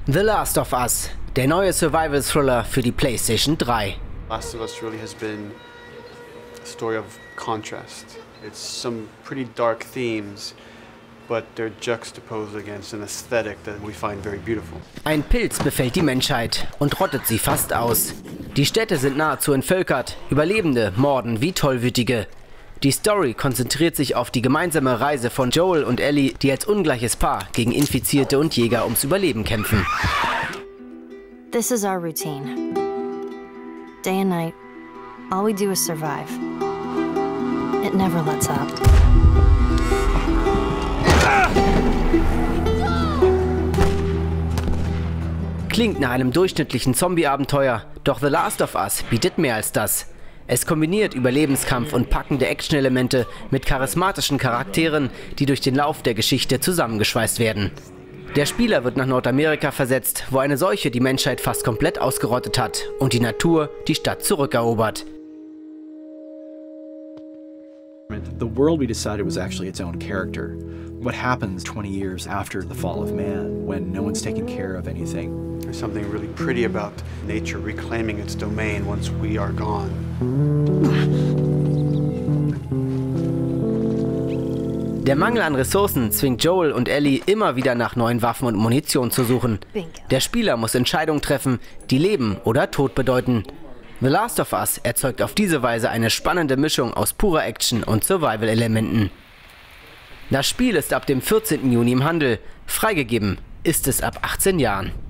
The Last of Us, der neue Survival-Thriller für die PlayStation 3. Last of Us really has been a story of contrast. It's some pretty dark themes, but they're juxtaposed against an aesthetic that we find very beautiful. Ein Pilz befällt die Menschheit und rottet sie fast aus. Die Städte sind nahezu entvölkert, Überlebende morden wie Tollwütige. Die Story konzentriert sich auf die gemeinsame Reise von Joel und Ellie, die als ungleiches Paar gegen Infizierte und Jäger ums Überleben kämpfen. This is our routine. Day and night, all we do is survive. It never lets up. Klingt nach einem durchschnittlichen Zombie-Abenteuer, doch The Last of Us bietet mehr als das. Es kombiniert Überlebenskampf und packende Action-Elemente mit charismatischen Charakteren, die durch den Lauf der Geschichte zusammengeschweißt werden. Der Spieler wird nach Nordamerika versetzt, wo eine Seuche die Menschheit fast komplett ausgerottet hat und die Natur die Stadt zurückerobert. The world we decided was actually its own character. What happens 20 years after the fall of man, when no one's taking care of anything? There's something really pretty about nature reclaiming its domain once we are gone. Der Mangel an Ressourcen zwingt Joel und Ellie immer wieder nach neuen Waffen und Munition zu suchen. Der Spieler muss Entscheidungen treffen, die Leben oder Tod bedeuten. The Last of Us erzeugt auf diese Weise eine spannende Mischung aus purer Action und Survival-Elementen. Das Spiel ist ab dem 14. Juni im Handel. Freigegeben ist es ab 18 Jahren.